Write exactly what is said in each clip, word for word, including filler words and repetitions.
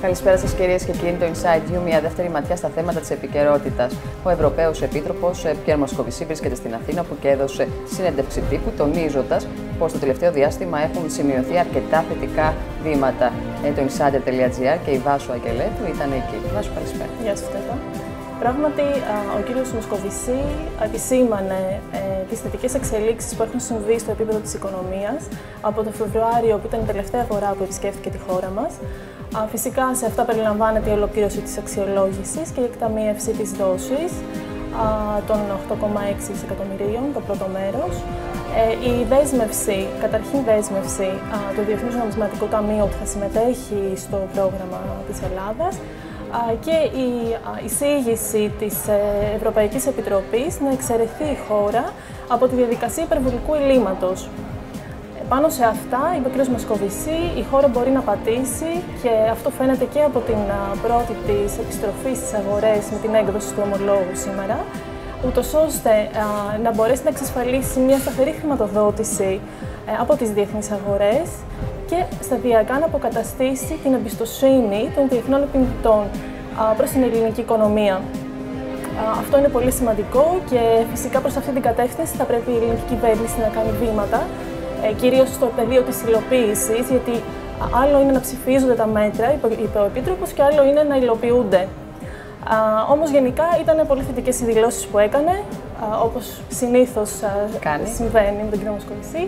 Καλησπέρα σας, κυρίες και κύριοι. Το Inside You, μια δεύτερη ματιά στα θέματα της επικαιρότητας. Ο Ευρωπαίος Επίτροπος Πιέρ Μοσκοβισή βρίσκεται στην Αθήνα, που και έδωσε συνέντευξη τύπου, τονίζοντας πως το τελευταίο διάστημα έχουν σημειωθεί αρκετά θετικά βήματα. Ε, το Insider τελεία τζι άρ και η Βάσου Αγγελέτου ήταν εκεί. Βάσου, καλησπέρα. Γεια σου, Στέφα. Πράγματι, ο κύριος Μοσκοβισή επισήμανε ε, τις θετικές εξελίξεις που έχουν συμβεί στο επίπεδο της οικονομίας από τον Φεβρουάριο, που ήταν η τελευταία φορά που επισκέφθηκε τη χώρα μας. Α, φυσικά, σε αυτά περιλαμβάνεται η ολοκλήρωση της αξιολόγησης και η εκταμείευση της δόσης α, των οκτώ κόμμα έξι δισεκατομμυρίων, το πρώτο μέρος. Ε, η δέσμευση, καταρχήν δέσμευση α, του Διεθνούς Νομισματικού Ταμείου που θα συμμετέχει στο πρόγραμμα της Ελλάδας, και η εισήγηση της Ευρωπαϊκής Επιτροπής να εξαιρεθεί η χώρα από τη διαδικασία υπερβολικού ελλείμματος. Πάνω σε αυτά, είπε ο κ. Μοσκοβισή, η χώρα μπορεί να πατήσει και αυτό φαίνεται και από την πρώτη της επιστροφή στις αγορές με την έκδοση του ομολόγου σήμερα, ούτως ώστε να μπορέσει να εξασφαλίσει μια σταθερή χρηματοδότηση από τις διεθνείς αγορές και σταδιακά να αποκαταστήσει την εμπιστοσύνη των διεθνών επενδυτών προς την ελληνική οικονομία. Αυτό είναι πολύ σημαντικό και φυσικά προς αυτή την κατεύθυνση θα πρέπει η ελληνική κυβέρνηση να κάνει βήματα, κυρίως στο πεδίο της υλοποίησης, γιατί άλλο είναι να ψηφίζονται τα μέτρα, είπε ο Επίτροπος, και άλλο είναι να υλοποιούνται. Όμως γενικά ήταν πολύ θετικές οι δηλώσεις που έκανε, όπως συνήθως κάνει. συμβαίνει με τον κ. Μοσκοβισή.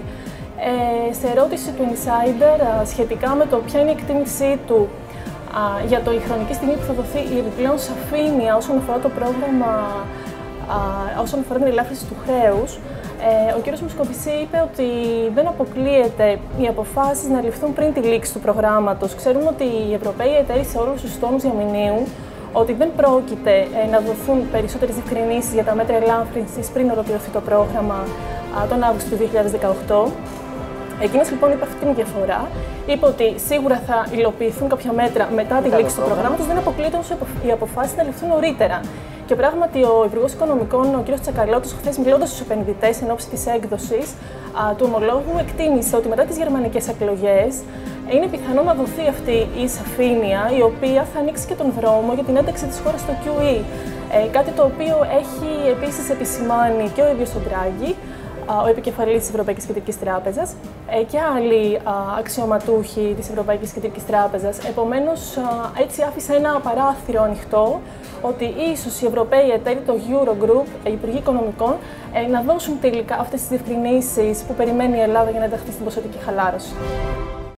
Ε, σε ερώτηση του Insider α, σχετικά με το ποια είναι η εκτίμησή του α, για το η χρονική στιγμή που θα δοθεί η επιπλέον σαφήνεια όσον αφορά το πρόγραμμα, α, όσον αφορά την ελάφρυνση του χρέους, ε, ο κ. Μοσκοβισή είπε ότι δεν αποκλείεται οι αποφάσεις να ληφθούν πριν τη λήξη του προγράμματος. Ξέρουμε ότι οι Ευρωπαίοι εταίροι σε όλους τους τόνους διαμηνύουν ότι δεν πρόκειται ε, να δοθούν περισσότερες διευκρινήσεις για τα μέτρα ελάφρυνσης πριν ολοκληρωθεί το πρόγραμμα α, τον Αύγουστο του δύο χιλιάδες δεκαοκτώ. Εκείνος λοιπόν είπε αυτή την διαφορά. Είπε ότι σίγουρα θα υλοποιηθούν κάποια μέτρα μετά τη λήξη του προγράμματος, δεν αποκλείεται όμως οι αποφάσεις να ληφθούν νωρίτερα. Και πράγματι ο Υπουργός Οικονομικών, ο κ. Τσακαλώτος, χθες μιλώντας στους επενδυτές εν ώψη της έκδοσης α, του ομολόγου, εκτίμησε ότι μετά τις γερμανικές εκλογές είναι πιθανό να δοθεί αυτή η σαφήνεια, η οποία θα ανοίξει και τον δρόμο για την ένταξη της χώρας στο κιου ι. Ε, κάτι το οποίο έχει επίσης επισημάνει και ο ίδιος ο Ντράγκη, ο επικεφαλής της Ευρωπαϊκής Κεντρικής Τράπεζας, και άλλοι αξιωματούχοι της Ευρωπαϊκής Κεντρικής Τράπεζας. Επομένως, έτσι άφησε ένα παράθυρο ανοιχτό ότι ίσως οι Ευρωπαίοι εταίροι, το Eurogroup, οι Υπουργοί Οικονομικών, να δώσουν τελικά αυτές τις διευκρινήσεις που περιμένει η Ελλάδα για να ενταχθεί στην ποσοτική χαλάρωση.